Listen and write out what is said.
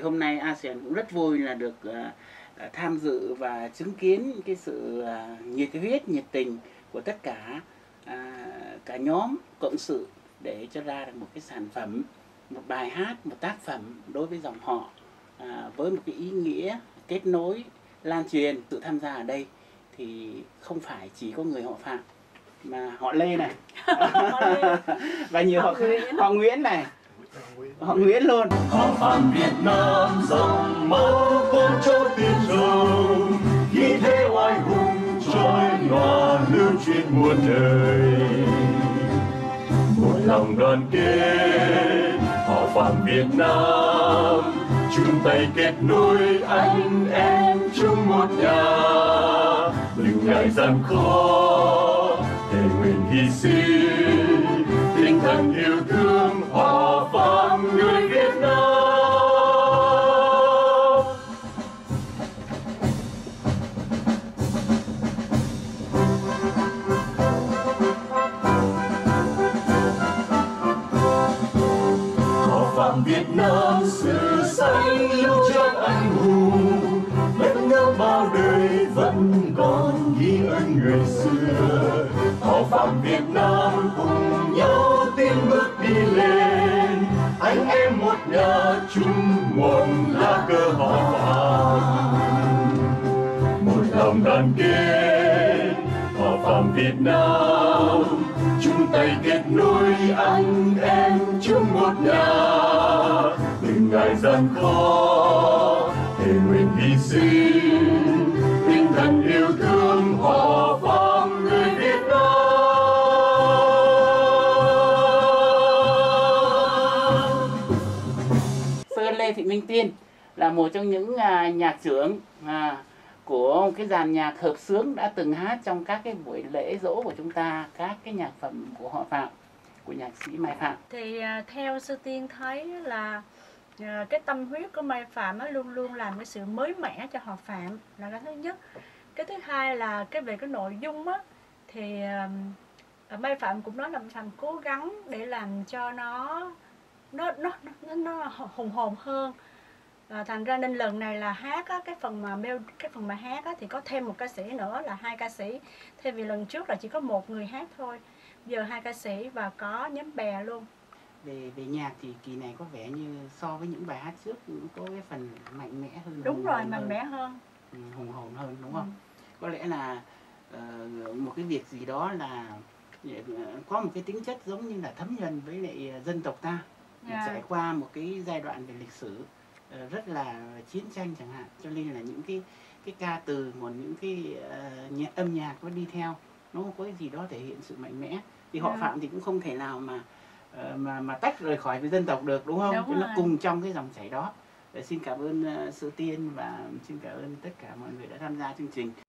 hôm nay ASEAN cũng rất vui là được tham dự và chứng kiến cái sự nhiệt huyết, nhiệt tình của tất cả cả nhóm cộng sự để cho ra được một cái sản phẩm, một bài hát, một tác phẩm đối với dòng họ, với một cái ý nghĩa kết nối, lan truyền. Tự tham gia ở đây thì không phải chỉ có người họ Phạm mà họ Lê này và nhiều họ Nguyễn này, họ Nguyễn luôn. Họ Phạm Việt Nam dòng máu con cháu tiên dòng, khí thế oai hùng trôi lòa lưu truyền muôn đời. Một lòng đoàn kết, họ Phạm Việt Nam chung tay kết nối anh em chung một nhà. Đừng ngại gian khó, thề nguyện hy sinh, tinh thần yêu thương họ Phạm người Việt Nam. Họ Phạm Việt Nam sự xanh lưu trang anh hùng, đất nước bao đời vẫn còn ghi ơn người xưa. Họ Phạm Việt Nam cùng nhau tiến bước đi lên, anh em một nhà chung một lá cờ họ Phạm. Một lòng đoàn kết, họ Phạm Việt Nam chung tay kết nối anh em chung một nhà. Đừng ngại gian khó, thề nguyện hy sinh, tinh thần yêu thương họ Phạm người Việt Nam. Sơn Lê Thị Minh Tiên là một trong những nhạc trưởng của cái dàn nhạc hợp xướng đã từng hát trong các cái buổi lễ dỗ của chúng ta, các cái nhạc phẩm của họ Phạm, của nhạc sĩ Mai Phạm. Thì theo Sư Tiên thấy là cái tâm huyết của Mai Phạm nó luôn luôn làm cái sự mới mẻ cho họ Phạm là cái thứ nhất. Cái thứ hai là về cái nội dung á, thì Mai Phạm cũng nói là Mai Phạm cố gắng để làm cho nó hùng hồn hơn. Thành ra nên lần này là hát á, cái phần mà hát á, thì có thêm một ca sĩ nữa là 2 ca sĩ. Thay vì lần trước là chỉ có một người hát thôi, giờ 2 ca sĩ và có nhóm bè luôn. Về nhạc thì kỳ này có vẻ như so với những bài hát trước có cái phần mạnh mẽ hơn. Đúng rồi, mạnh mẽ hơn, hùng hồn hơn, đúng không? Có lẽ là một cái việc gì đó là có một cái tính chất giống như là thấm nhuần với lại dân tộc ta, trải qua một cái giai đoạn về lịch sử rất là chiến tranh chẳng hạn, cho nên là những cái ca từ, một những cái âm nhạc nó đi theo, nó có cái gì đó thể hiện sự mạnh mẽ. Thì họ Phạm thì cũng không thể nào mà tách rời khỏi với dân tộc được, đúng không? Đúng, nó cùng trong cái dòng chảy đó. Xin cảm ơn Sư Tiên và xin cảm ơn tất cả mọi người đã tham gia chương trình.